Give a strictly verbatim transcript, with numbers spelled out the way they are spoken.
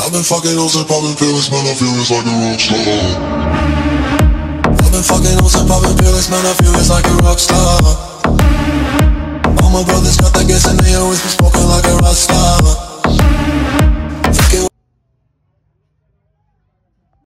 I've been fucking hoes and popping pills, man, I feel it's like a rock star. I've been fucking hoes and popping pills, man, I feel it's like a rock star. All my brothers got that gas and they always been smoking like a rock star.